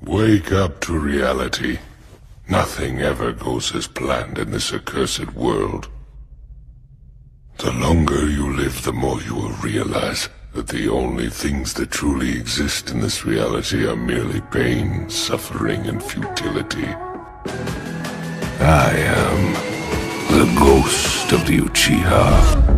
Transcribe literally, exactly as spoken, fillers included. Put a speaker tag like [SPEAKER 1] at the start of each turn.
[SPEAKER 1] Wake up to reality. Nothing ever goes as planned in this accursed world. The longer you live, the more you will realize that the only things that truly exist in this reality are merely pain, suffering, and futility. I am the ghost of the Uchiha.